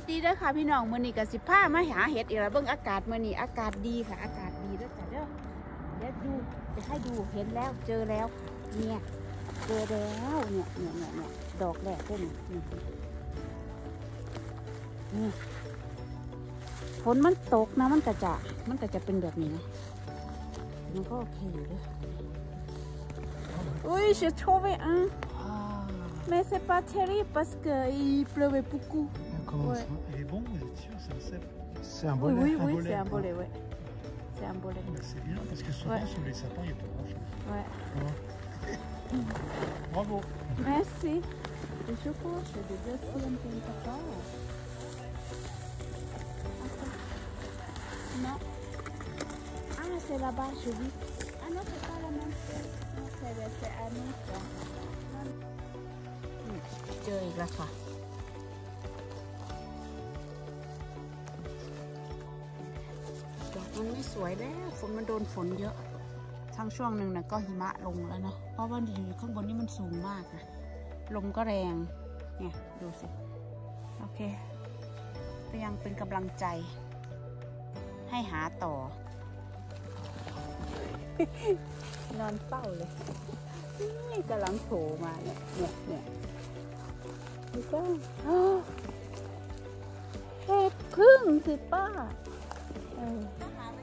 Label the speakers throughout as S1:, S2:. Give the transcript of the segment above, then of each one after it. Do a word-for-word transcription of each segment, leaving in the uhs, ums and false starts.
S1: ดีเด้อค่ะพี่น้องมื้อนี้ก็สิพามาหาเห็ดอีกแล้วเบิ่งอากาศมื้อนี้อากาศดีค่ะอากาศดีเด้อจ้ะเด้อเดี๋ยวดูจะให้ดูเห็นแล้วเจอแล้วเนี่ยเจอแล้วเนี่ยเนี่ยเนี่ยเนี่ยดอกแรกด้วยนี่นี่ฝนมันตกนะมันก็จะมันก็จะเป็นแบบนี้นะมันก็โอเคอยู่ด้วยอุ้ย j'ai trouvé un mais c'est pas terrible parce que il pleuvait beaucoup.
S2: Comment ça? Il est bon, vous êtes sûr? C'est un cèpe? C'est un bolet?
S1: Oui, oui, oui, c'est un bolet, ouais. C'est un bolet.
S2: C'est bien parce que souvent sur les sapins, il n'y a pas grand-chose.
S1: Ouais.
S2: Bravo.
S1: Merci. Le chocolat, je vais dire si on peut pas faire. Non. Ah, c'est là-bas, je dis. Ah non, c'est pas la même chose. C'est un autre. เจออีกแล้วค่ะดอกมันไม่สวยแล้วฝนมันโดนฝนเยอะทั้งช่วงหนึ่งนะก็หิมะลงแล้วเนาะเพราะว่าอยู่ข้างบนนี่มันสูงมากนะลมก็แรงเนี่ยดูสิโอเคก็ยังเป็นกำลังใจให้หาต่อนอนเฝ้าเลยนี่กำลังโผล่มาเนี่ยเนี่ยเนี่ยดูจ้าเห็ดพึ่งสิป้าเออ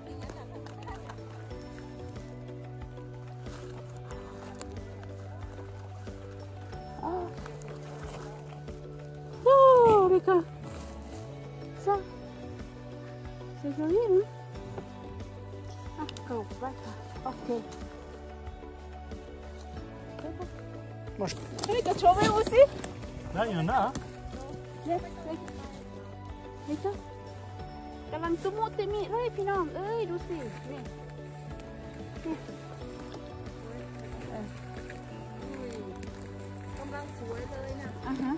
S1: โอ้ดิค่ะซะเสียงนี้นะอ่ะกรุบไปค่ะโอเคเฮ้ยจะโชว์ไว้ดูสิ
S2: Là, il y en a, hein?
S1: Yes, yes. นี่จ้ะกำลังตุมุติมิเลยพี่น้องเอ้ยดูสินี่นี่กำลังสวยเลยนะอ่ะฮะ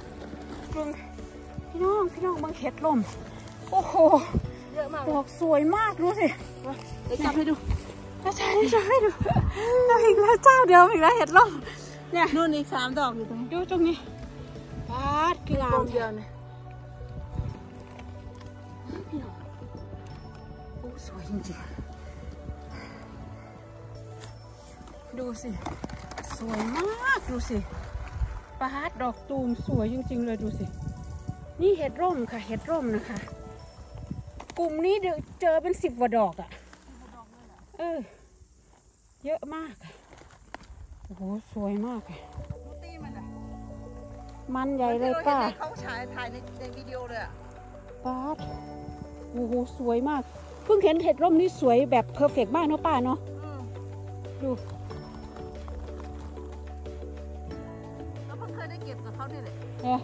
S1: พี่น้องพี่น้องบางเห็ดลมโอ้โหเยอะมากดอกสวยมากดูสิเดี๋ยวจับให้ดูจะใช่จะให้ดูอีกแล้วเจ้าเดียวอีกแล้วเห็ดลมเนี่ยนู่นอีกสามดอกอยู่ตรงนี้ดูตรงนี้ปาดกลางเดียวเนี่ยโอ้สวยจริงๆดูสิสวยมากดูสิปาดดอกตูมสวยจริงๆเลยดูสินี่เห็ดร่มค่ะเห็ดร่มนะคะกลุ่มนี้เจอเป็นสิบกว่าดอกอ่ะเออเยอะมากโอ้โหสวยมากเลยมันใหญ่เลยป้าเขาฉายถ่ายในในวิดีโอเลยอ่ะป้าโอ้โหสวยมากเพิ่งเห็นเห็ดร่มนี่สวยแบบเพอร์เฟกต์มากเนาะป้าเนาะดูแล้วเพิ่งเคยได้เก็บกับเขาด้วยเลยเนี่ย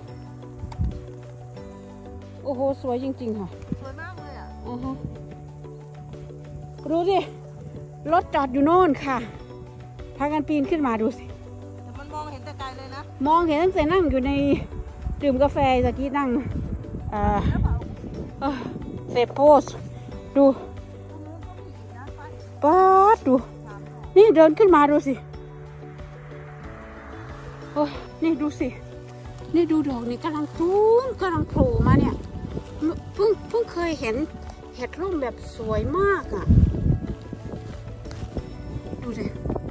S1: โอ้โหสวยจริงๆค่ะสวยมากเลยอ่ะอือฮะดูสิรถจอดอยู่โน่นค่ะพากันปีนขึ้นมาดูสิมองเห็นแต่ไกลเลยนะมองเห็นตั้งแต่นั่งอยู่ในดื่มกาแฟตะกี้นั่งเอ่อเซฟโพสดูป๊าดดูนี่เดินขึ้นมาดูสิโอ้ยนี่ดูสินี่ดูดอกนี่กำลังตูมกำลังโผล่มาเนี่ยเพิ่งเพิ่งเคยเห็นเห็ดร่มแบบสวยมากอ่ะดูสิ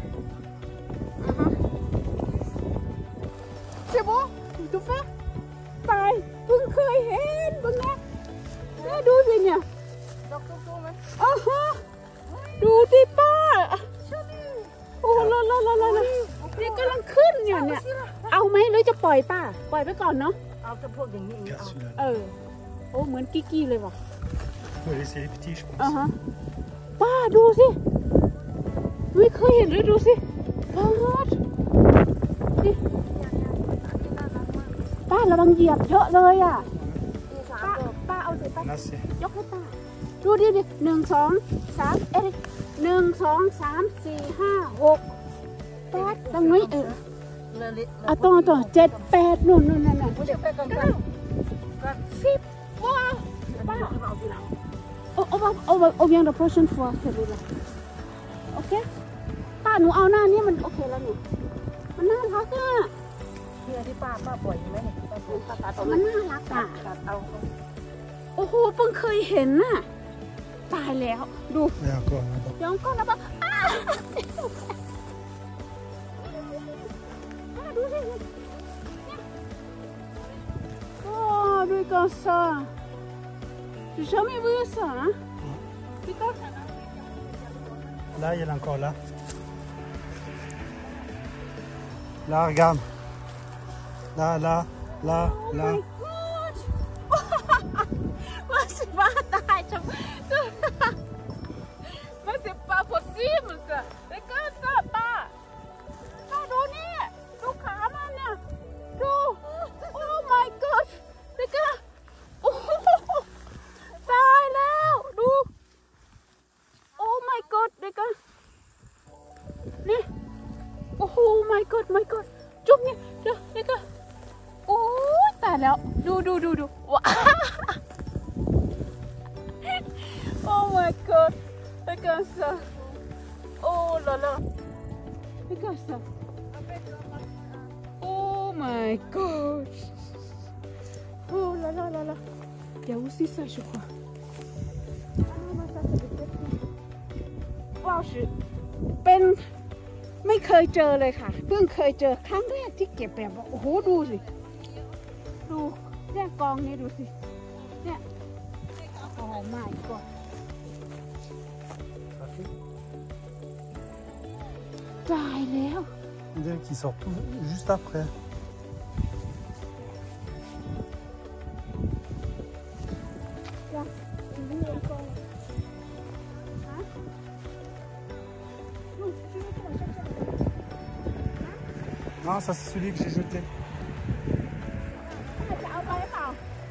S1: ใช่ปะดูฟ้าตายเพิ่งเคยเห็นบ้างนะนี่ดูสิเนี่ยดอกตุ้มๆไหมอ๋อฮะดูสิป้าโอ้โหลลลลลนี่กำลังขึ้นเนี่ยเนี่ยเอาไหมหรือจะปล่อยป้าปล่อยไปก่อนเนาะเอาจะพวกอย่างนี้เออโอ้เหมือนกิ๊กกี้เลยว่ะอ๋อฮะป้าดูสิไม่เคยเห็นเลยดูสิป้าดิป้าระวังเหยียบเยอะเลยอ่ะป้าป้าเอาสิป้ายกให้ป้าดูดิดิหนึ่งสองสามเอ๊ะหนึ่งสองสามสี่ห้าหกแปดตรงนี้เออเอาต่อต่อเจ็ดแปดนู่นนู่นนั่นน่ะสิบว้าป้าโอ้โอ้โอ้โอ้ยัง the portion for เสร็จเลยโอเคป้าหนูเอาหน้านี้มันโอเคแล้วเนี่ยมันน่ารักอ่ะ
S3: เนี่ยที่ป้าป้าปล่อยไหมเนี่ยป้าปล่อยป้าตัดเอา
S1: มันน่ารักอ่ะ
S3: ตัดเอา
S1: โอ้โหเพิ่งเคยเห็นน่ะตายแล้วดู
S2: Et encore là-bas.
S1: ย้อนก้อนแล้วปะอ้าดูสิโอ้ดูกันซะ j'ai jamais vu ça hein regarde
S2: Là, il y en a encore là. Là, regarde. Là, là, là,
S1: oh
S2: là.
S1: my god มันสิบ้าตายจังมันสิบ้า possible จ้ะแล้วก็ซะป้าป้าดูนี่ดูขามันเนี่ยดู oh my god แล้วก็โอ้ตายแล้วดู oh my god แล้วก็นี่โอ้โห my god my god จุ๊บเนี่ยเดี๋ยวแล้วก็โอ้ตายแล้วดูดูดูดูว้า oh my god แล้วก็ซะโอ้ละละแล้วก็ซะ oh my god oh là là là là il y a aussi ça je croisว้าวสิเป็นไม่เคยเจอเลยค่ะเพิ่งเคยเจอครั้งแรกที่เก็บแบบว่าโอ้โหดูสิดูเนี่ยกองนี้ดูสิเนี่ยโอ้ my god ตายแล้ว
S2: On dirait qu'il sort tout juste après. Non, ça c'est celui que j'ai jeté.
S1: จะเอาไปเปล่า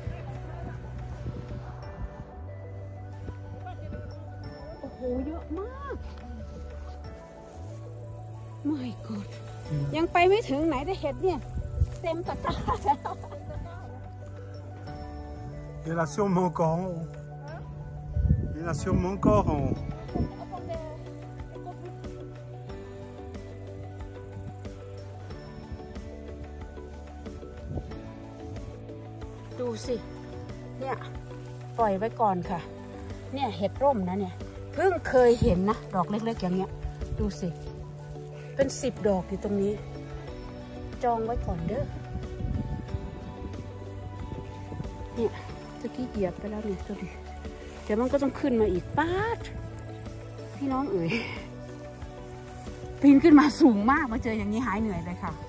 S1: โอ้โหเยอะมาก my god ยังไปไม่ถึงไหนได้เห็ดเนี่ยเต็มตะกร้าแล้ว
S2: Il y en a sûrement encore en haut. Il y en a sûrement encore en haut. ดูสิเนี่ยปล่อยไว้ก่อนค่ะเนี่ยเห็ดร่มนะเนี่ยเพิ่งเคยเห็นนะดอกเล็กๆอย่างเงี้ยดูสิเป็นสิบดอกอยู่ตรงนี้จองไว้ก่อนเด้อเนี่ยตะกี้เหยียบไปแล้วเนี่ยดูดิเดี๋ยวมันก็ต้องขึ้นมาอีกป๊าดพี่น้องเอ๋ยปีนขึ้นมาสูงมากมาเจออย่างนี้หายเหนื่อยเลยค่ะ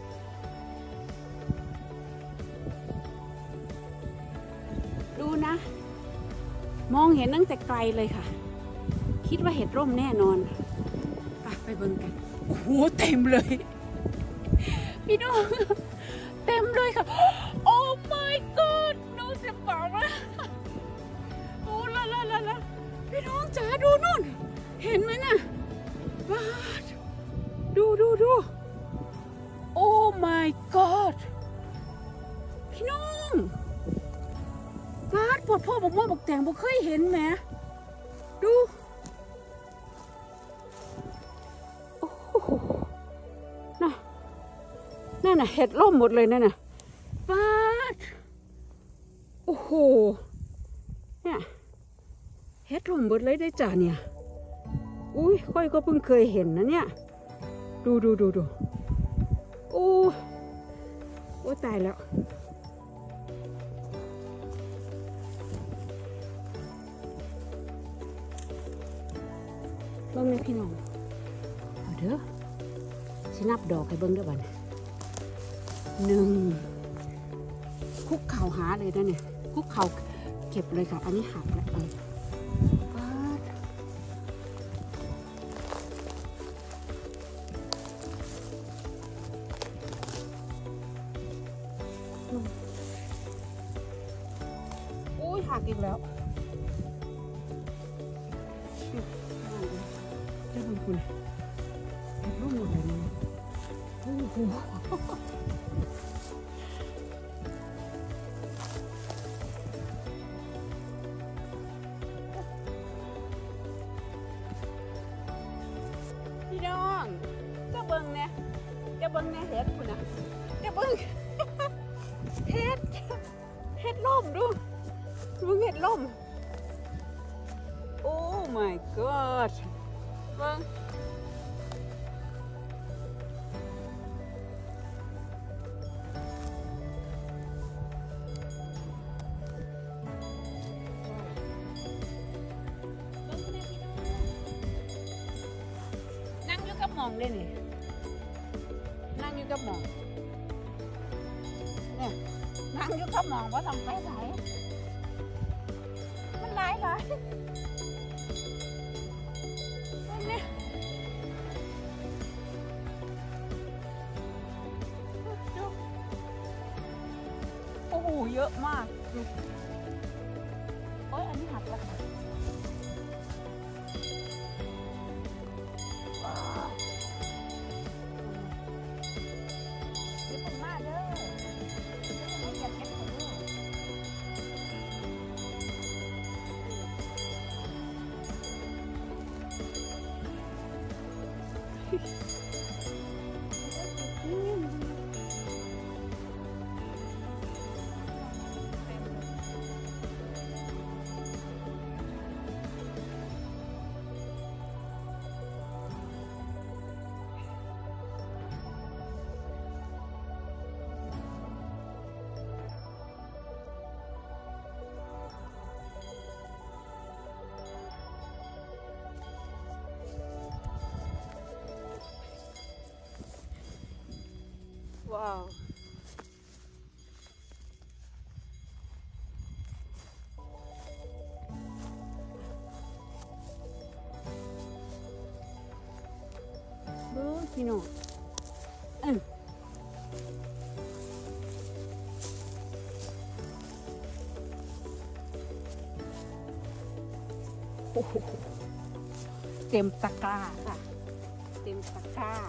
S2: ดูนะมองเห็นตั้งแต่ไกลเลยค่ะคิดว่าเห็ดร่มแน่นอนไปไปเบิ่งกันโอ้โหเต็มเลยพี่น้องเต็มเลยค่ะโอ้ my god ดูสิบอกว่าโอ้ละละละละพี่น้องจ๋าดูนู่นเห็นไหมน่ะว้าดูดูดูโอ้ my god พี่น้องวาดปวดพ่อบอกว่าบอกแต่งบอกเคยเห็นไหมดูโอ้โหน่ะนั่นน่ะเห็ดล่มหมดเลยนั่นน่ะวาดโอ้โหเนี่ยเห็ดล่มหมดเลยได้จ้ะเนี่ยอุ้ยค่อยก็เพิ่งเคยเห็นนะเนี่ยดูดูดูดูโอ้โอ้ตายแล้วเบิ้งเลยพี่น้องเอาเด้อสินับดอกให้เบิ้งเด้อบัดหนึ่งคุกเข่าหาเลยนะเนี่ยคุกเข่าเก็บเลยค่ะอันนี้หักแล้วเอาปัดอุ้ยหักอีกแล้วเจ้าคุณคุณเห็นรูปหมดเลยนะโอ้โหพี่น้องเจ้าเบิ้งเนี่ยเจ้าเบิ้งเนี่ยเห็ดคุณนะเจ้าเบิ้งเห็ดเห็ดล่มดูมึงเห็ดล่มโอ้ my god มึงนั่งอยู่กับหมองเลยนี่นั่งอยู่กับหมองเนี่ยนั่งอยู่กับหมองว่าทำไปไหนมันหลายหลายเนี่ยดูโอ้โหเยอะมากดูโอ้ยอันนี้หักแล้วค่ะนี่ผมมาเด้อไม่อยากเก็บของเด้อว้าวดูพี่น้องอืมโอ้โหเต็มตะกร้าค่ะเต็มตะกร้า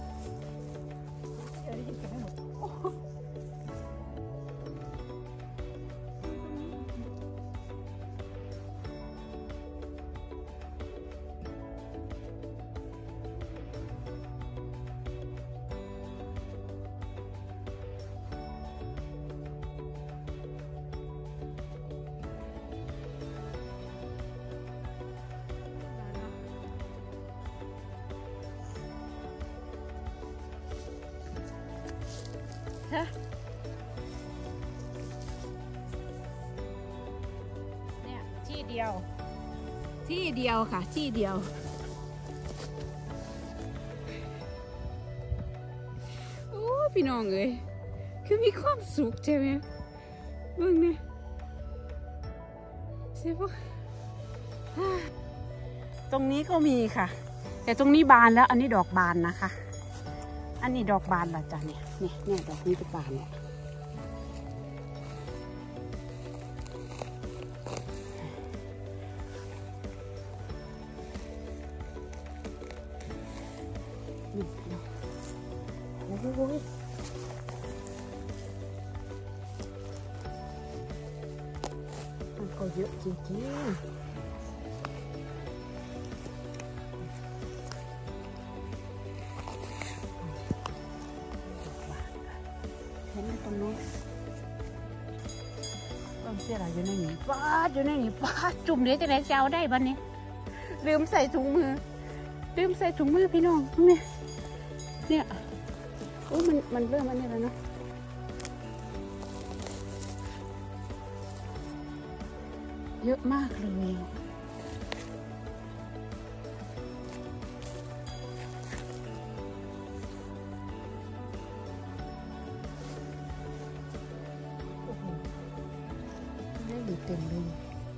S2: เนี่ยที่เดียวที่เดียวค่ะที่เดียวโอ้พี่น้องเอ้ยคือมีความสุขใช่ไหมเบิ่งเนี่ยใช่ปะตรงนี้ก็มีค่ะแต่ตรงนี้บานแล้วอันนี้ดอกบานนะคะอันนี้ดอกบานเหรอจ๊ะเนี่ยเนี่ยเนี่ยดอกนี้ก็บานเนี่ยนี่โอ้โหมันก็เยอะจริงๆเห็นไหมตรงนู้นต้นเสียอะไรอยู่ในนี้ป้าอยู่ในนี้ป้าจุ่มเดี๋ยวจะแรงจะเอาได้บ้านนี้ลืมใส่ถุงมือลืมใส่ถุงมือพี่น้องเนี่ยเนี่ยโอ้มันมันเริ่มอันนี้แล้วเนาะเยอะมากเลยโอ้โหได้อยู่เต็มเลย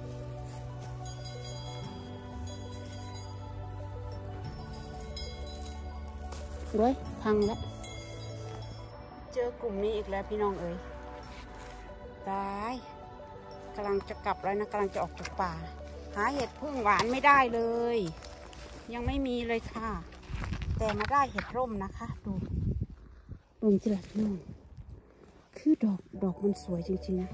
S2: ด้วยพังแล้วเจอกลุ่มนี้อีกแล้วพี่น้องเอ๋ยตายกำลังจะกลับแล้วนะกำลังจะออกจากป่าหาเห็ดพึ่งหวานไม่ได้เลยยังไม่มีเลยค่ะแต่มาได้เห็ดร่มนะคะดูดูจิลัดน้องคือดอกดอกมันสวยจริงๆนะ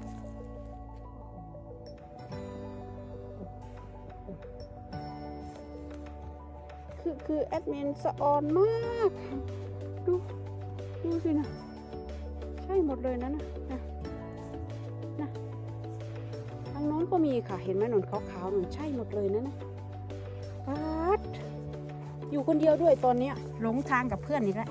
S2: คือคือแอดมินสะออนมากดูดูสินะใช่หมดเลยนะนะนะนะทางโน้นก็มีค่ะเห็นไหมหนุนขาวๆหนุนใช่หมดเลยนะนะปัดอยู่คนเดียวด้วยตอนนี้หลงทางกับเพื่อนอีกแล้ว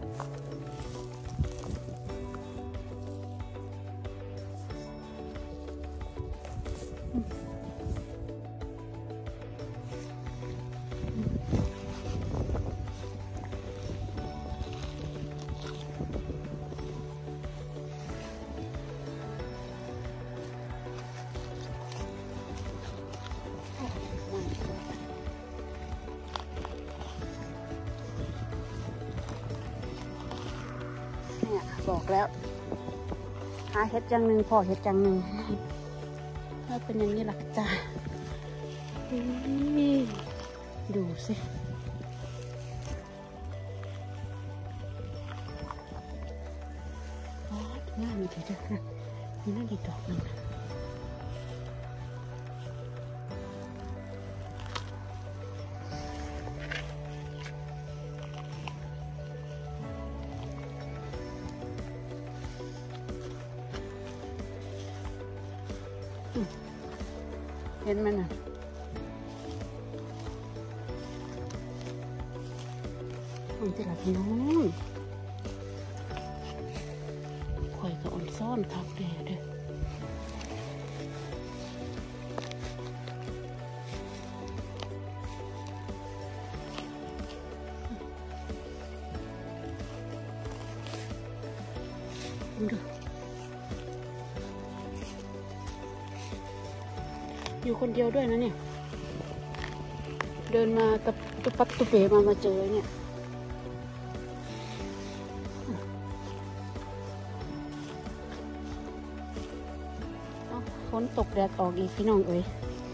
S2: บอกแล้วหาเห็ดจังหนึ่งพอเห็ดจังหนึ่งถ้าเป็นอย่างนี้หลักจ้าดูสิอ๋องามจริงๆนะนี่น่าดีดอกนึงนะเห็นไหมน่ะมันจะหลับน้องข่อยก็อ่อนซ่อนครับเด้อเด้อดูอยู่คนเดียวด้วยนะเนี่ยเดินมากับตุปัดตุเป๋มามาเจอเนี่ยฝนตกแดดออกอีกพี่น้องเอ้ย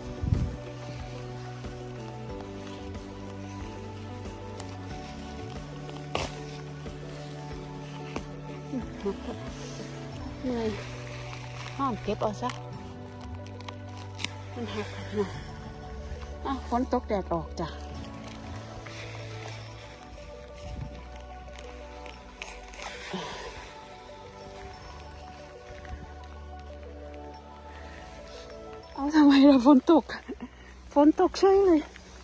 S2: เหนื่อยห้ามเก็บเอาซะมันหักนะอ่ะฝนตกแดดออกจ้ะเอาทำไมเราฝนตกฝนตกใช่เลย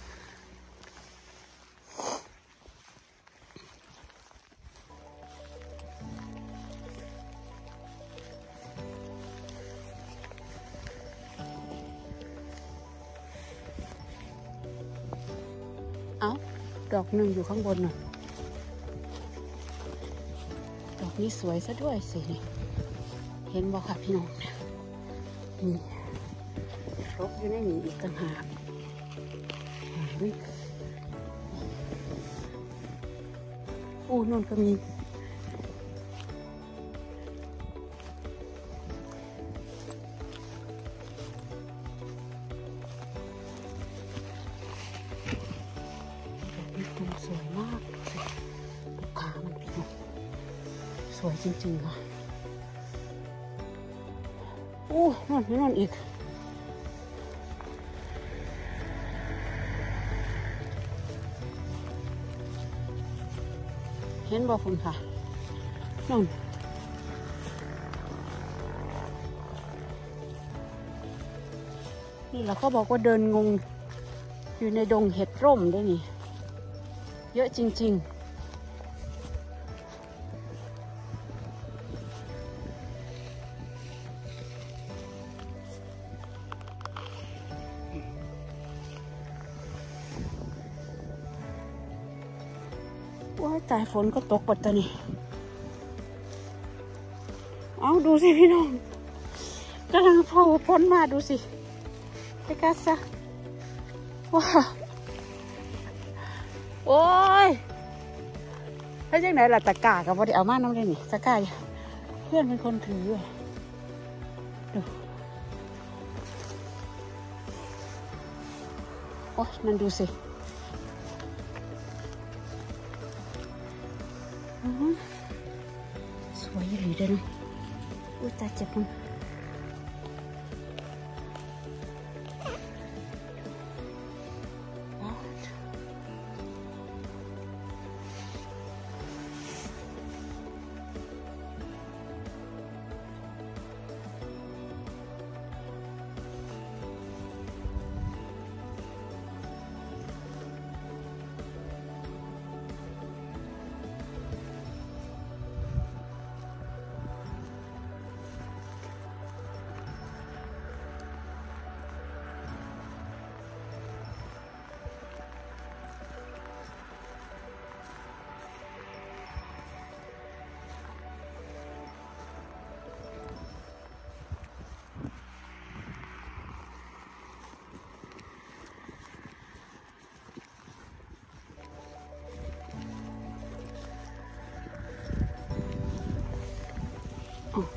S2: เอาดอกหนึ่งอยู่ข้างบนน่ะดอกนี้สวยซะด้วยสิเห็นบอกค่ะพี่น้องนี่รบอยู่ในนี้อีกต่างหากอู้นู่นก็มีสวยมากลูกค้ามันพี่น้องสวยจริงๆค่ะอู้นั่นนั่นอีกเห็นบอกคุณค่ะนั่นนี่แหละเขาบอกว่าเดินงงอยู่ในดงเห็ดร่มด้วยนี่เยอะจริงๆว้ายตายฝนก็ตกปัตตานีเอาดูสิพี่น้องกำลังพอฝนมาดูสิไปกัสซะว้าโอ้ยแล้วยังไหนล่ะตะกร้ากับว่าได้เอามาน้ำเลยนี่ตะกร้าเพื่อนเป็นคนถือดูโอ้ยนั่นดูสิสวยหรือเด้อนะอุ้ยตาเจ็บมัน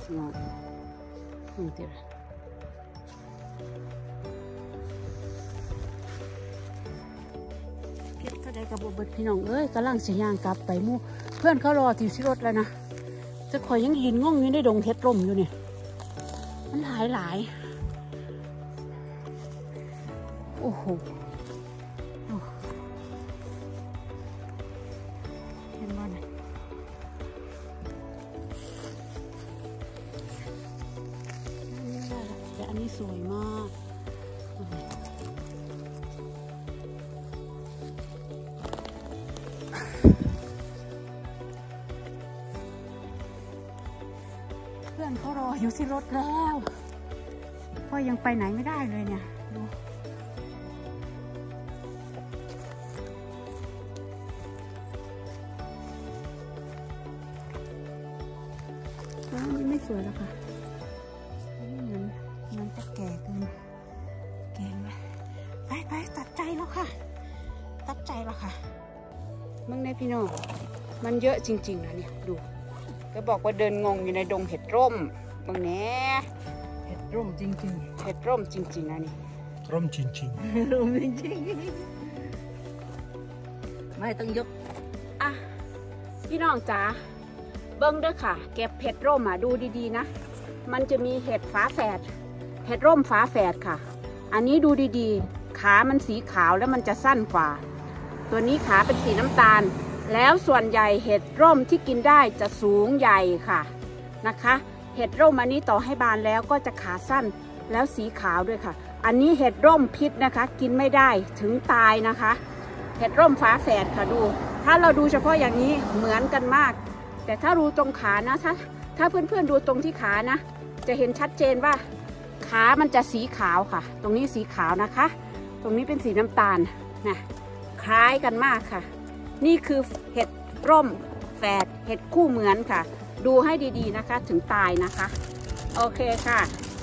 S2: งอกนี่เดี๋ยวเก็บก็ได้กระบอกเบิดพี่น้องเอ้ยกำลังสิย่างกลับไปมู่เพื่อนเขารอที่รถแล้วนะจะคอยยังยืนง่องอยู่ในดงเห็ดร่มอยู่เนี่ยมันหลายหลายโอ้โหเห็นไหมนะแต่อันนี้สวยมากเพื่อนเขารออยู่ที่รถแล้วพ่อยังไปไหนไม่ได้เลยเนี่ยดูอันนี้ไม่สวยแล้วค่ะนี่เหมือนมันจะแก่เกินแก่ไหมไปไปตัดใจแล้วค่ะตัดใจแล้วค่ะมึงในพี่น้องมันเยอะจริงๆนะเนี่ยดูก็บอกว่าเดินงงอยู่ในดงเห็ดร่มมึงแน่
S3: เห็ดร่มจริง
S2: ๆเห็ดร่มจริงๆนะนี่
S3: ร่มจริงๆร่มจริงๆไม่ต้องยก
S2: อ่ะพี่น้องจ๋าเบิ้งด้วยค่ะเก็บเห็ดร่มอ่ะดูดีๆนะมันจะมีเห็ดฝาแฝดเห็ดร่มฝาแฝดค่ะอันนี้ดูดีๆขามันสีขาวแล้วมันจะสั้นกว่าตัวนี้ขาเป็นสีน้ำตาลแล้วส่วนใหญ่เห็ดร่มที่กินได้จะสูงใหญ่ค่ะนะคะเห็ดร่มอันนี้ต่อให้บานแล้วก็จะขาสั้นแล้วสีขาวด้วยค่ะอันนี้เห็ดร่มพิษนะคะกินไม่ได้ถึงตายนะคะเห็ดร่มฝาแฝดค่ะดูถ้าเราดูเฉพาะอย่างนี้เหมือนกันมากแต่ถ้าดูตรงขานะถ้าถ้าเพื่อนๆดูตรงที่ขานะจะเห็นชัดเจนว่าขามันจะสีขาวค่ะตรงนี้สีขาวนะคะตรงนี้เป็นสีน้ำตาลนะคล้ายกันมากค่ะนี่คือเห็ดร่มแฝดเห็ดคู่เหมือนค่ะดูให้ดีๆนะคะถึงตายนะคะโอเคค่ะ